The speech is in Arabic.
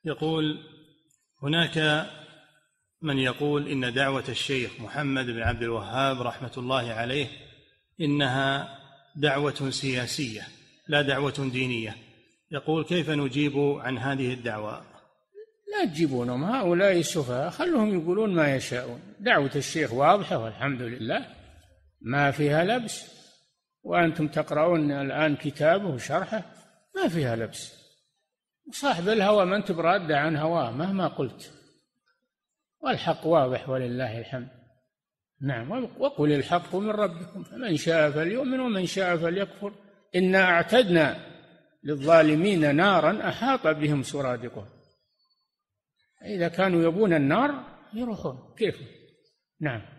يقول: هناك من يقول إن دعوة الشيخ محمد بن عبد الوهاب رحمة الله عليه إنها دعوة سياسية لا دعوة دينية. يقول: كيف نجيب عن هذه الدعوة؟ لا تجيبونهم، هؤلاء السفهاء خلهم يقولون ما يشاءون. دعوة الشيخ واضحة والحمد لله ما فيها لبس، وأنتم تقرؤون الآن كتابه وشرحه ما فيها لبس. صاحب الهوى من تبرد عن هواه مهما قلت، والحق واضح ولله الحمد. نعم، وقل الحق من ربكم فمن شاء فليؤمن ومن شاء فليكفر إنا أعتدنا للظالمين نارا أحاط بهم سرادقها. إذا كانوا يبون النار يروحون كيف. نعم.